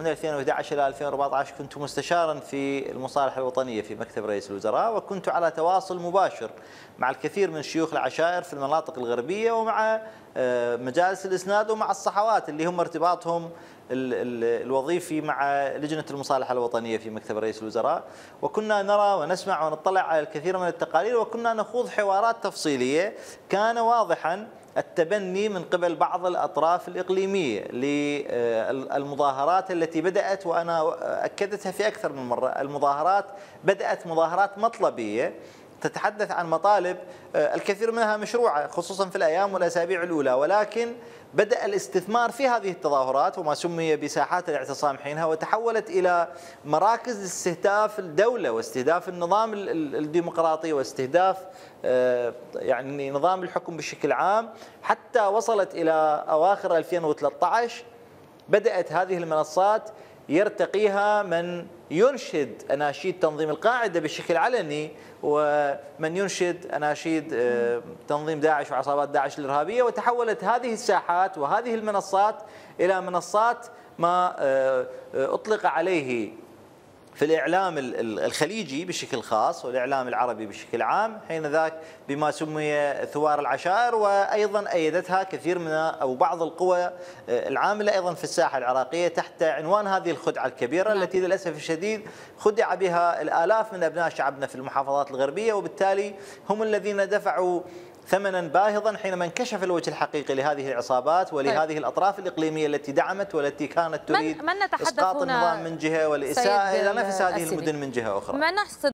من 2011 إلى 2014 كنت مستشارا في المصالحة الوطنية في مكتب رئيس الوزراء، وكنت على تواصل مباشر مع الكثير من شيوخ العشائر في المناطق الغربية ومع مجالس الإسناد ومع الصحوات اللي هم ارتباطهم الوظيفي مع لجنة المصالحة الوطنية في مكتب رئيس الوزراء، وكنا نرى ونسمع ونطلع على الكثير من التقارير، وكنا نخوض حوارات تفصيلية. كان واضحا التبني من قبل بعض الأطراف الإقليمية للمظاهرات التي بدأت، وأنا أكدتها في أكثر من مرة، المظاهرات بدأت مظاهرات مطلبية تتحدث عن مطالب الكثير منها مشروعة خصوصا في الأيام والأسابيع الأولى، ولكن بدأ الاستثمار في هذه التظاهرات وما سمي بساحات الاعتصام حينها، وتحولت إلى مراكز استهداف الدولة واستهداف النظام الديمقراطي واستهداف يعني نظام الحكم بشكل عام، حتى وصلت إلى أواخر 2013 بدأت هذه المنصات يرتقيها من ينشد أناشيد تنظيم القاعدة بشكل علني، ومن ينشد أناشيد تنظيم داعش وعصابات داعش الإرهابية، وتحولت هذه الساحات وهذه المنصات إلى منصات ما أطلق عليه في الإعلام الخليجي بشكل خاص والإعلام العربي بشكل عام حينذاك بما سمي ثوار العشائر، وأيضا أيدتها كثير من أو بعض القوى العاملة أيضا في الساحة العراقية تحت عنوان هذه الخدعة الكبيرة التي للأسف الشديد خدع بها الآلاف من أبناء شعبنا في المحافظات الغربية، وبالتالي هم الذين دفعوا ثمنا باهظا حينما انكشف الوجه الحقيقي لهذه العصابات ولهذه الأطراف الإقليمية التي دعمت والتي كانت تريد إسقاط النظام من جهة والإساءة إلى نفس هذه المدن من جهة أخرى.